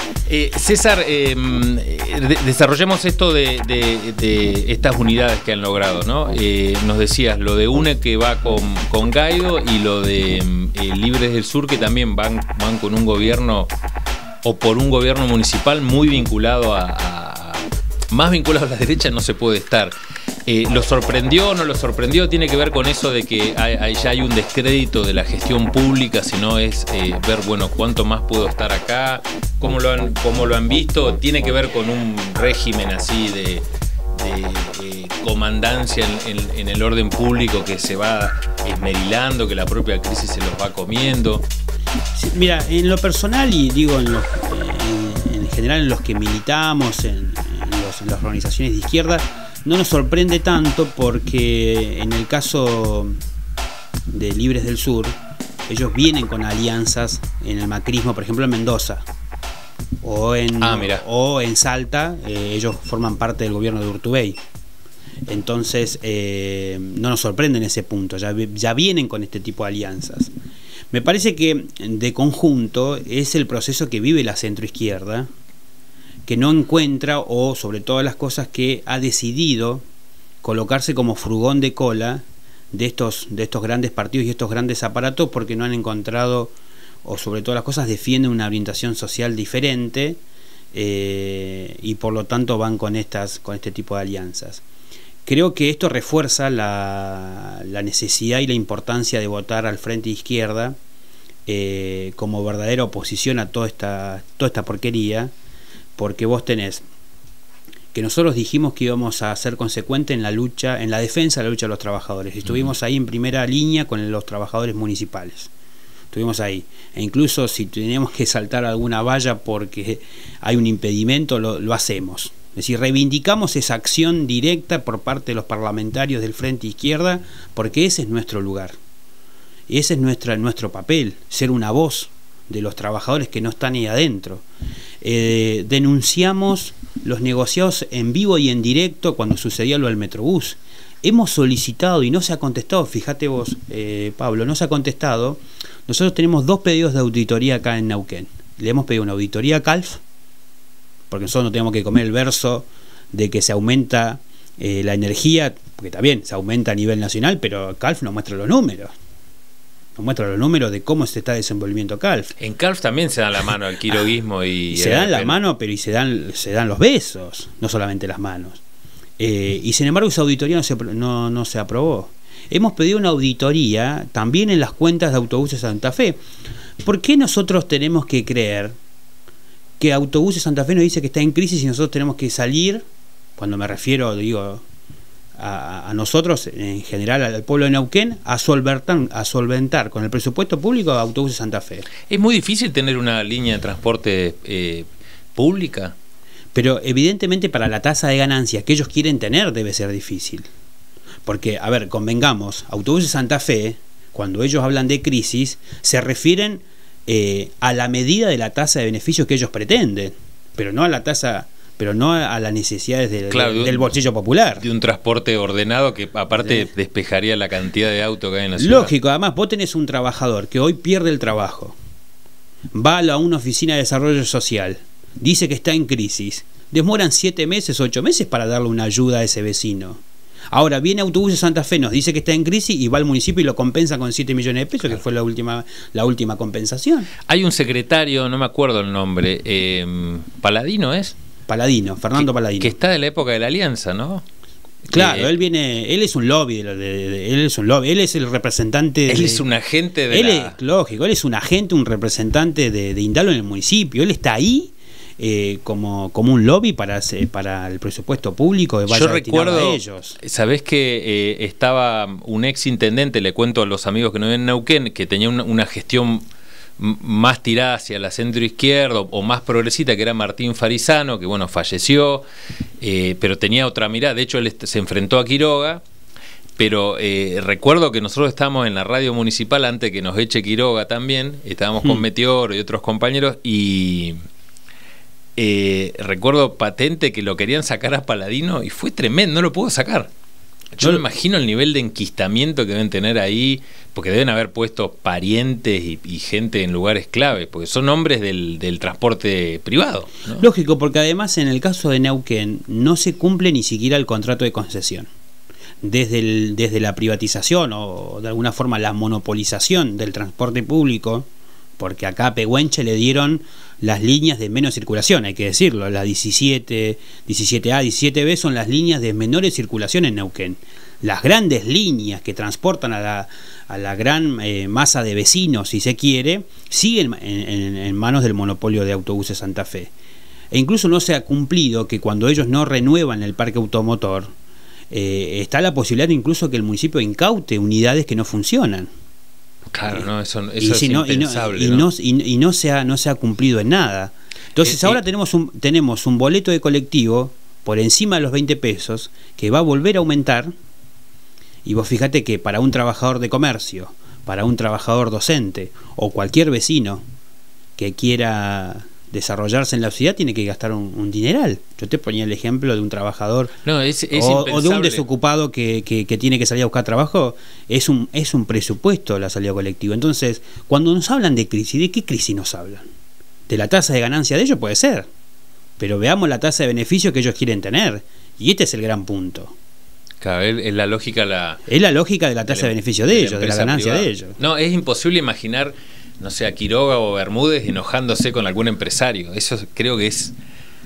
César, desarrollemos esto de estas unidades que han logrado, ¿no? Nos decías lo de UNE que va con Guaido y lo de Libres del Sur que también van con un gobierno o por un gobierno municipal muy vinculado más vinculado a la derecha no se puede estar. ¿Lo sorprendió, no lo sorprendió? ¿Tiene que ver con eso de que ya hay un descrédito de la gestión pública, si no es ver, bueno, cuánto más puedo estar acá? ¿Cómo lo han visto? ¿Tiene que ver con un régimen así de comandancia en el orden público que se va esmerilando, que la propia crisis se los va comiendo? Sí, mira, en lo personal y digo en general en los que militamos, en las organizaciones de izquierda, no nos sorprende tanto porque en el caso de Libres del Sur, ellos vienen con alianzas en el macrismo, por ejemplo en Mendoza o en Salta, ellos forman parte del gobierno de Urtubey. Entonces no nos sorprende en ese punto, ya vienen con este tipo de alianzas. Me parece que de conjunto es el proceso que vive la centroizquierda, que no encuentra, o sobre todas las cosas que ha decidido colocarse como frugón de cola de estos grandes partidos y estos grandes aparatos, porque no han encontrado, o sobre todas las cosas defienden una orientación social diferente, y por lo tanto van con este tipo de alianzas. Creo que esto refuerza la necesidad y la importancia de votar al Frente Izquierda como verdadera oposición a toda esta porquería, porque vos tenés que nosotros dijimos que íbamos a ser consecuentes en la defensa de la lucha de los trabajadores. Estuvimos ahí en primera línea con los trabajadores municipales. Estuvimos ahí. E incluso si teníamos que saltar alguna valla porque hay un impedimento, lo hacemos. Es decir, reivindicamos esa acción directa por parte de los parlamentarios del Frente Izquierda, porque ese es nuestro lugar. Ese es nuestro papel, ser una voz de los trabajadores que no están ahí adentro. Denunciamos los negociados en vivo y en directo cuando sucedía lo del Metrobús. Hemos solicitado y no se ha contestado, fíjate vos, Pablo, no se ha contestado. Nosotros tenemos 2 pedidos de auditoría acá en Neuquén. Le hemos pedido una auditoría a CALF, porque nosotros no tenemos que comer el verso de que se aumenta la energía, porque también se aumenta a nivel nacional, pero CALF nos muestra los números. Nos muestra los números de cómo se está desenvolviendo CALF. En CALF también se dan la mano al quiroguismo y se dan la mano, pero se dan los besos, no solamente las manos. Y sin embargo esa auditoría no se aprobó. Hemos pedido una auditoría también en las cuentas de Autobuses Santa Fe. ¿Por qué nosotros tenemos que creer que Autobuses Santa Fe nos dice que está en crisis y nosotros tenemos que salir, cuando me refiero, digo, a nosotros, en general al pueblo de Neuquén, a solventar con el presupuesto público a Autobuses Santa Fe? ¿Es muy difícil tener una línea de transporte pública? Pero evidentemente para la tasa de ganancias que ellos quieren tener debe ser difícil. Porque, a ver, convengamos, Autobuses Santa Fe, cuando ellos hablan de crisis, se refieren a la medida de la tasa de beneficios que ellos pretenden, pero no a la tasa, pero no a las necesidades del bolsillo popular. De un transporte ordenado que aparte despejaría la cantidad de autos que hay en la ciudad. Lógico, además vos tenés un trabajador que hoy pierde el trabajo, va a una oficina de desarrollo social, dice que está en crisis, demoran 7 meses, 8 meses para darle una ayuda a ese vecino. Ahora viene Autobuses Santa Fe, nos dice que está en crisis y va al municipio y lo compensa con 7 millones de pesos, claro, que fue la última compensación. Hay un secretario, no me acuerdo el nombre, Paladino ¿es? Paladino, Fernando Paladino. Que está de la época de la Alianza, ¿no? Claro, él es un lobby, él es el representante. Él es un agente lógico, él es un agente, un representante de Indalo en el municipio. Él está ahí como un lobby para el presupuesto público que vaya destinado a ellos. Sabés que estaba un ex intendente, le cuento a los amigos que no viven en Neuquén, que tenía una gestión más tirada hacia la centroizquierda o más progresista, que era Martín Farisano, que bueno, falleció, pero tenía otra mirada. De hecho él se enfrentó a Quiroga, pero recuerdo que nosotros estábamos en la radio municipal antes que nos eche Quiroga también, estábamos con Meteoro y otros compañeros y recuerdo patente que lo querían sacar a Paladino y fue tremendo, no lo pudo sacar. Yo me imagino el nivel de enquistamiento que deben tener ahí, porque deben haber puesto parientes y gente en lugares clave, porque son hombres del transporte privado, ¿no? Lógico, porque además en el caso de Neuquén no se cumple ni siquiera el contrato de concesión. Desde la privatización o de alguna forma la monopolización del transporte público, porque acá a Pehuenche le dieron las líneas de menos circulación, hay que decirlo, las 17, 17A, 17B son las líneas de menores circulación en Neuquén. Las grandes líneas que transportan a la gran masa de vecinos, si se quiere, siguen en manos del monopolio de autobuses Santa Fe. E incluso no se ha cumplido que cuando ellos no renuevan el parque automotor, está la posibilidad incluso que el municipio incaute unidades que no funcionan. Claro, no, eso es impensable. Y no se ha cumplido en nada. Entonces ahora tenemos un boleto de colectivo por encima de los 20 pesos que va a volver a aumentar. Y vos fíjate que para un trabajador de comercio, para un trabajador docente o cualquier vecino que quiera desarrollarse en la ciudad tiene que gastar un dineral. Yo te ponía el ejemplo de un trabajador o de un desocupado que tiene que salir a buscar trabajo. Es un presupuesto la salida colectiva. Entonces, cuando nos hablan de crisis, ¿de qué crisis nos hablan? ¿De la tasa de ganancia de ellos? Puede ser, pero veamos la tasa de beneficio que ellos quieren tener, y este es el gran punto. Claro, es la lógica es la lógica de la tasa de beneficio de ellos, de la ganancia privada de ellos. No, es imposible imaginar, no sé, a Quiroga o Bermúdez enojándose con algún empresario. Eso creo que es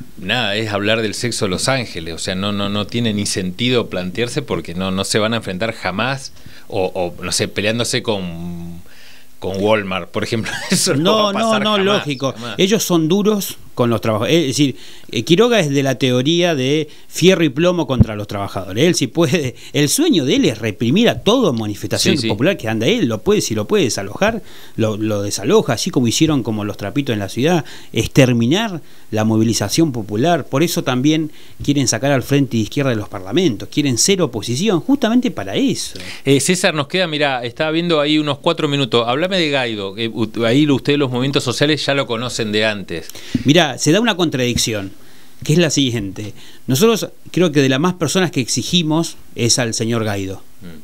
hablar del sexo de los ángeles. O sea, no tiene ni sentido plantearse, porque no se van a enfrentar jamás, o no sé, peleándose con Walmart, por ejemplo. Eso no va a pasar jamás, lógico. Jamás. Ellos son duros con los trabajadores. Es decir, Quiroga es de la teoría de fierro y plomo contra los trabajadores. Él sí puede. El sueño de él es reprimir a toda manifestación popular que anda él. Si lo puede desalojar, lo desaloja, así como hicieron como los trapitos en la ciudad. Exterminar la movilización popular. Por eso también quieren sacar al Frente de Izquierda de los parlamentos. Quieren ser oposición, justamente para eso. César, nos queda, mirá, estaba viendo ahí unos 4 minutos. Háblame de Gaido. Ahí ustedes los movimientos sociales ya lo conocen de antes. Mirá, se da una contradicción, que es la siguiente. Nosotros creo que de las más personas que exigimos es al señor Gaido.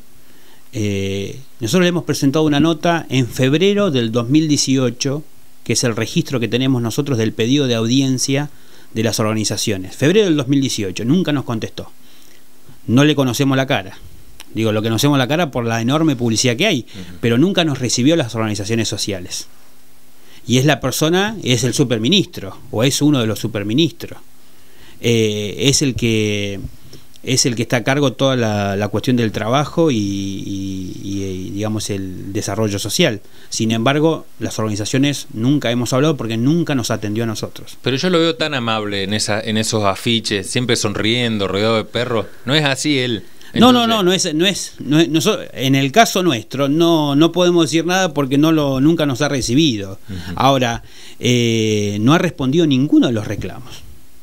Nosotros le hemos presentado una nota en febrero del 2018, que es el registro que tenemos nosotros del pedido de audiencia de las organizaciones. Febrero del 2018, nunca nos contestó. No le conocemos la cara. Digo, lo que conocemos la cara por la enorme publicidad que hay, pero nunca nos recibió las organizaciones sociales. Y es el superministro, o es uno de los superministros. Es el que está a cargo de toda la cuestión del trabajo y digamos el desarrollo social. Sin embargo, las organizaciones nunca hemos hablado porque nunca nos atendió a nosotros. Pero yo lo veo tan amable en esos afiches, siempre sonriendo, rodeado de perros. No es así él. Entonces... No es en el caso nuestro no podemos decir nada porque nunca nos ha recibido. Ahora, no ha respondido ninguno de los reclamos.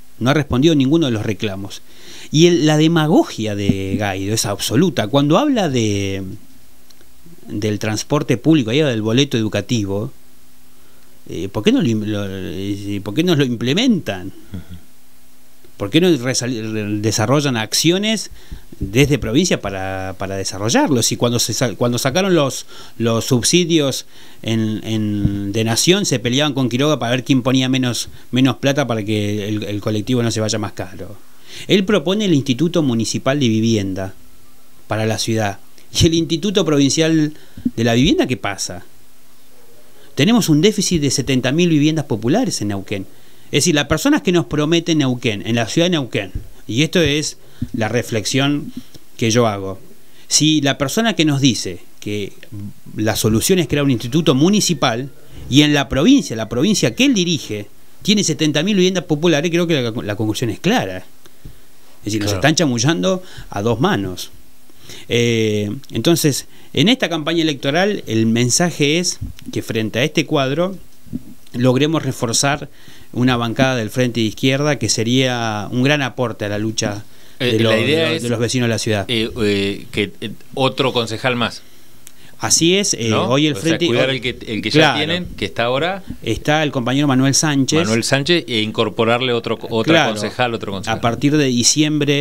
Y la demagogia de Gaido es absoluta. Cuando habla del transporte público, ahí del boleto educativo, ¿por qué no lo implementan? ¿Por qué no desarrollan acciones desde provincia para desarrollarlos? Y cuando sacaron los subsidios de Nación, se peleaban con Quiroga para ver quién ponía menos plata para que el colectivo no se vaya más caro. Él propone el Instituto Municipal de Vivienda para la ciudad. ¿Y el Instituto Provincial de la Vivienda qué pasa? Tenemos un déficit de 70.000 viviendas populares en Neuquén. Es decir, las personas que nos prometen Neuquén, en la ciudad de Neuquén, y esto es la reflexión que yo hago, si la persona que nos dice que la solución es crear un instituto municipal, y en la provincia que él dirige, tiene 70.000 viviendas populares, creo que la conclusión es clara. Es decir, nos están chamullando a dos manos. Entonces, en esta campaña electoral, el mensaje es que frente a este cuadro, logremos reforzar una bancada del Frente de Izquierda que sería un gran aporte a la lucha de los vecinos de la ciudad. Otro concejal más. Así es, ¿no? Hoy el Frente... cuidar el que ya tienen, que está ahora... Está el compañero Manuel Sánchez. E incorporarle otro concejal. A partir de diciembre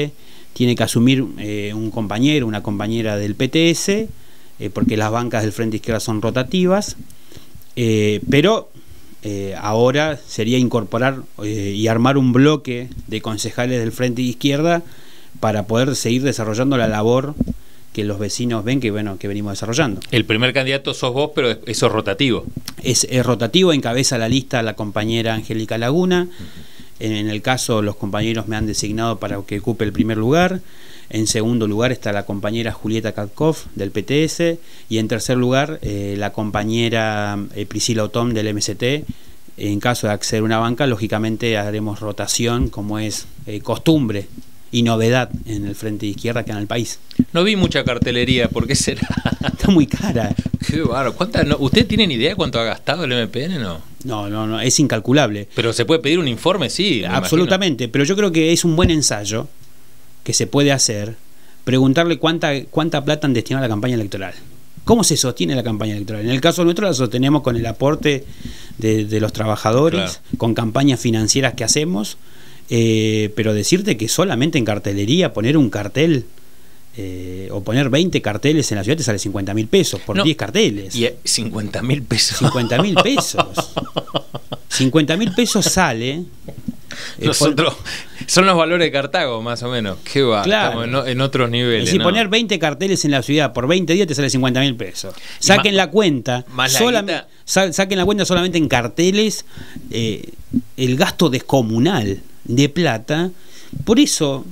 tiene que asumir un compañero, una compañera del PTS, porque las bancas del Frente Izquierda son rotativas, pero ahora sería incorporar y armar un bloque de concejales del Frente Izquierda para poder seguir desarrollando la labor que los vecinos ven que venimos desarrollando. El primer candidato sos vos, pero eso es rotativo. Es rotativo, encabeza la lista la compañera Angélica Laguna. En el caso, los compañeros me han designado para que ocupe el primer lugar. En segundo lugar está la compañera Julieta Katkoff del PTS, y en tercer lugar la compañera Priscila Otón del MST. En caso de acceder a una banca, lógicamente haremos rotación, como es costumbre y novedad en el Frente de Izquierda que en el país. No vi mucha cartelería, ¿por qué será? Está muy cara. Qué bárbaro. ¿Usted tienen idea cuánto ha gastado el MPN? No, es incalculable. Pero se puede pedir un informe, sí. Absolutamente, pero yo creo que es un buen ensayo que se puede hacer, preguntarle cuánta plata han destinado a la campaña electoral. ¿Cómo se sostiene la campaña electoral? En el caso nuestro la sostenemos con el aporte de los trabajadores, claro, con campañas financieras que hacemos, pero decirte que solamente en cartelería poner un cartel o poner 20 carteles en la ciudad te sale 50.000 pesos por 10 carteles. ¿Y 50.000 pesos? 50.000 pesos. 50.000 pesos sale. Nosotros, son los valores de Cartago, más o menos. Qué va, claro, estamos en otros niveles. Si poner 20 carteles en la ciudad por 20 días te sale 50.000 pesos. Saquen la cuenta. Saquen la cuenta solamente en carteles. El gasto descomunal de plata. Por eso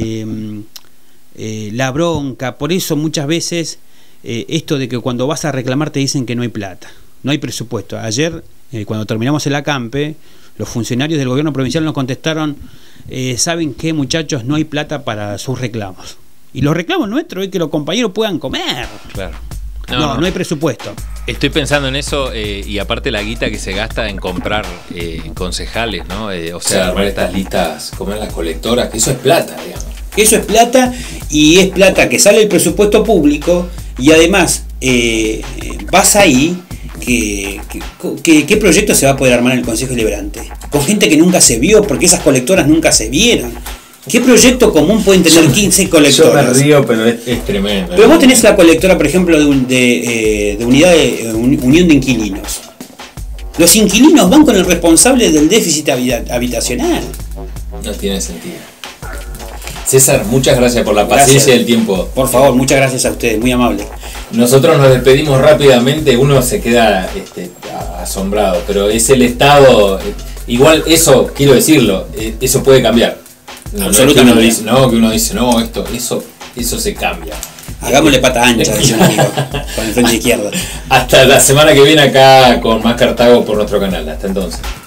la bronca, por eso muchas veces esto de que cuando vas a reclamar te dicen que no hay plata, no hay presupuesto. Ayer, cuando terminamos el acampe, los funcionarios del gobierno provincial nos contestaron: ¿saben qué, muchachos? No hay plata para sus reclamos. Y los reclamos nuestros es que los compañeros puedan comer. Claro. No hay presupuesto. Estoy pensando en eso, y aparte la guita que se gasta en comprar concejales, ¿no? O sea, armar estas listas, comer las colectoras, que eso es plata, digamos. Eso es plata, y es plata que sale del presupuesto público, y además vas ahí. ¿Qué proyecto se va a poder armar en el Consejo Deliberante? Con gente que nunca se vio, porque esas colectoras nunca se vieron. ¿Qué proyecto común pueden tener 15 colectoras? Yo me río, pero es tremendo. Pero vos tenés la colectora, por ejemplo, de unidad de unión de inquilinos. Los inquilinos van con el responsable del déficit habitacional. No tiene sentido. César, muchas gracias por la paciencia y el tiempo. Por favor, muchas gracias a ustedes, muy amable. Nosotros nos despedimos rápidamente, uno se queda asombrado, pero es el Estado, igual eso, quiero decirlo, eso puede cambiar. Absolutamente. Que uno dice, no, eso se cambia. Hagámosle pata ancha, dice un amigo, con el Frente Izquierda. Hasta la semana que viene acá con más Cartago por nuestro canal. Hasta entonces.